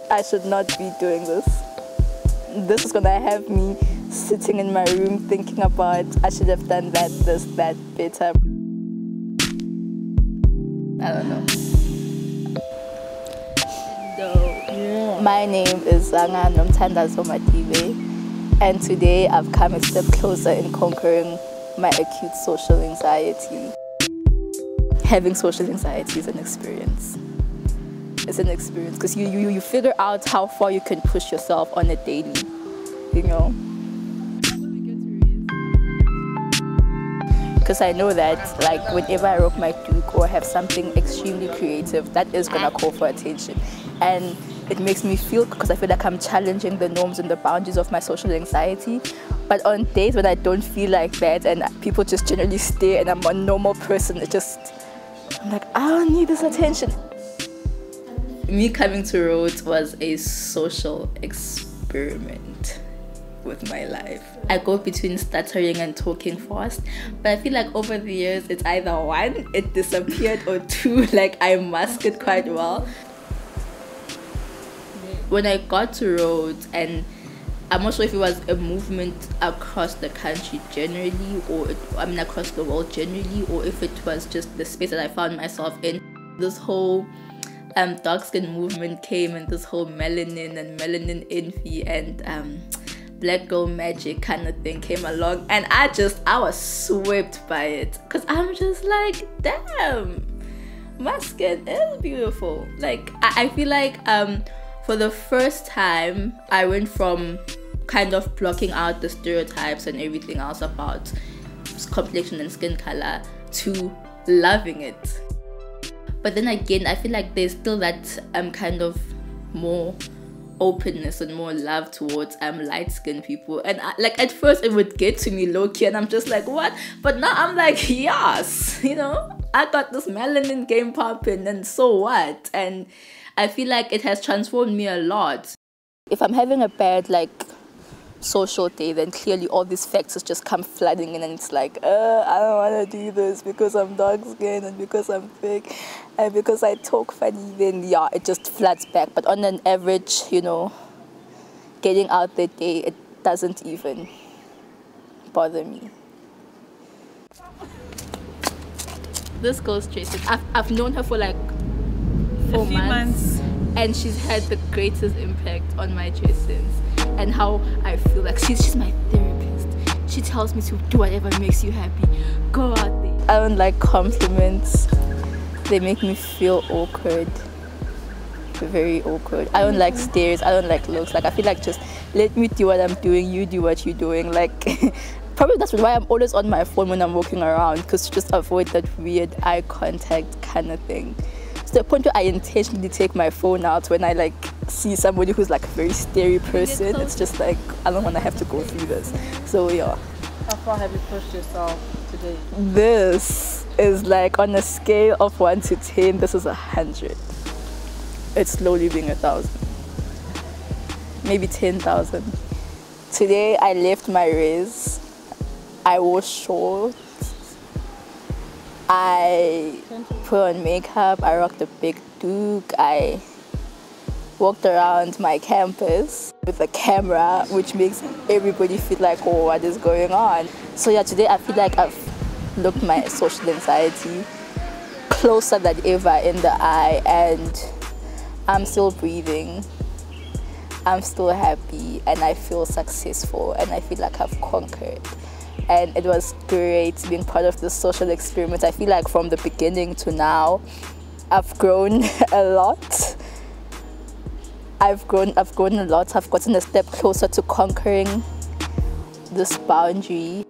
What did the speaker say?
I should not be doing this. This is gonna have me sitting in my room thinking about I should have done that, this, that better. I don't know. My name is Dzanga Nomthandazo Matibe, and today I've come a step closer in conquering my acute social anxiety. Having social anxiety is an experience. It's an experience because you figure out how far you can push yourself on a daily, you know. Because I know that, like, whenever I rock my duke or have something extremely creative, that is gonna call for attention, and it makes me feel, because I feel like I'm challenging the norms and the boundaries of my social anxiety. But on days when I don't feel like that and people just generally stare and I'm a normal person, I'm like, I don't need this attention. Me coming to Rhodes was a social experiment with my life. I go between stuttering and talking fast, but I feel like over the years it's either one, it disappeared, or two, like I mask it quite well. When I got to Rhodes, and I'm not sure if it was a movement across the country generally, or across the world generally, or if it was just the space that I found myself in. This whole dark skin movement came, and this whole melanin and melanin envy and black girl magic kind of thing came along, and I was swept by it, because I'm just like, damn, my skin is beautiful. Like I feel like for the first time I went from kind of blocking out the stereotypes and everything else about complexion and skin color to loving it. But then again, I feel like there's still that kind of more openness and more love towards light-skinned people, and like at first it would get to me low-key and I'm just like, what? But now I'm like, yes, you know, I got this melanin game popping, and so what? And I feel like it has transformed me a lot. If I'm having a bad social day, then clearly all these factors just come flooding in, and it's like, I don't want to do this because I'm dark skinned and because I'm thick and because I talk funny. Then yeah, it just floods back. But on an average, you know, getting out the day, it doesn't even bother me. This girl's Tracy. I've known her for like 4 months, and she's had the greatest impact on my dressings and how I feel. Like she's my therapist. She tells me to do whatever makes you happy. Go out there. I don't like compliments. They make me feel awkward. Very awkward. I don't like stares. I don't like looks. Like I feel like just let me do what I'm doing, you do what you're doing. Like probably that's why I'm always on my phone when I'm walking around, because to just avoid that weird eye contact kind of thing. To the point where I intentionally take my phone out when I see somebody who's like a very starey person. It's just like, I don't want to have to go through this. So yeah. How far have you pushed yourself today? This is like, on a scale of 1 to 10, this is 100. It's slowly being 1,000. Maybe 10,000. Today I left my race. I wore shorts. I put on makeup, I rocked a big duke, I walked around my campus with a camera, which makes everybody feel like, oh, what is going on? So yeah, today I feel like I've looked my social anxiety closer than ever in the eye, and I'm still breathing, I'm still happy, and I feel successful, and I feel like I've conquered. And it was great being part of this social experiment. I feel like from the beginning to now, I've grown a lot. I've grown a lot. I've gotten a step closer to conquering this boundary.